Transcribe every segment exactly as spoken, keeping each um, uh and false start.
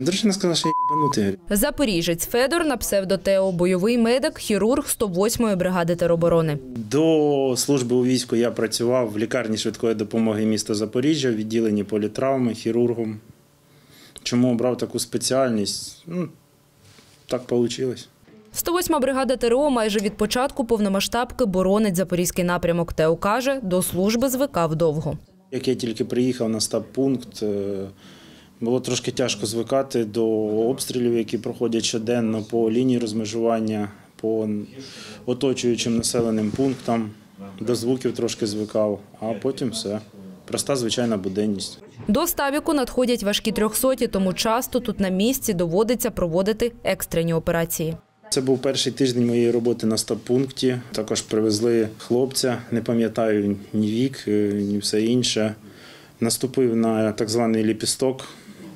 Дружина сказала, що я їбанутий. Запоріжець Федор на псевдо Тео – бойовий медик, хірург сто восьмої бригади тероборони. До служби у війську я працював в лікарні швидкої допомоги міста Запоріжжя, в відділенні політравми, хірургом. Чому обрав таку спеціальність? Ну, так вийшло. сто восьма бригада ТРО майже від початку повномасштабки боронить запорізький напрямок. Тео каже, до служби звикав довго. Як я тільки приїхав на стаб-пункт, було трошки тяжко звикати до обстрілів, які проходять щоденно по лінії розмежування, по оточуючим населеним пунктам, до звуків трошки звикав, а потім все. Проста звичайна буденність. До Ставіку надходять важкі трьохсоті, тому часто тут на місці доводиться проводити екстрені операції. Це був перший тиждень моєї роботи на стаб-пункті. Також привезли хлопця, не пам'ятаю ні вік, ні все інше. Наступив на так званий ліпісток,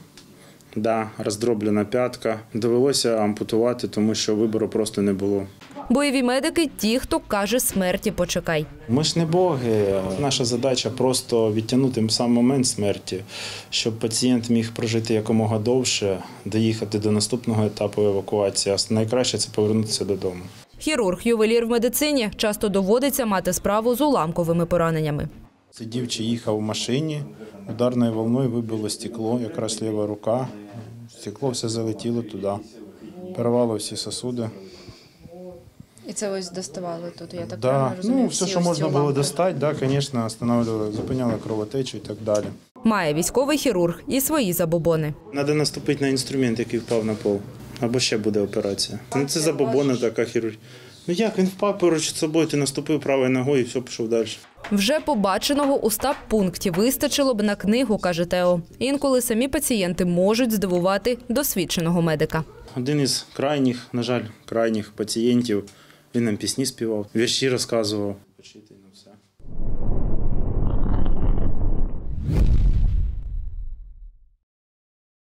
да, роздроблена п'ятка. Довелося ампутувати, тому що вибору просто не було. Бойові медики – ті, хто каже смерті почекай. Ми ж не боги. Наша задача просто відтягнути сам момент смерті, щоб пацієнт міг прожити якомога довше, доїхати до наступного етапу евакуації. А найкраще – це повернутися додому. Хірург-ювелір в медицині часто доводиться мати справу з уламковими пораненнями. Сидів чи їхав в машині, ударною волною вибило стекло, якраз ліва рука. Стекло все залетіло туди, перервало всі сосуди. І це ось доставали тут, я так да. правильно розумію? Ну, все, що можна було достати, да, звісно, останавливали, зупиняли кровотечу і так далі. Має військовий хірург і свої забобони. Треба наступити на інструмент, який впав на пол. Або ще буде операція. Ну, це забобона така хірургія. Ну як, він впав поруч з собою, ти наступив правою ногою і все, пішов далі. Вже побаченого у стаб-пункті вистачило б на книгу, каже Тео. Інколи самі пацієнти можуть здивувати досвідченого медика. Один із крайніх, на жаль, крайніх пацієнтів, він нам пісні співав, вірші розказував.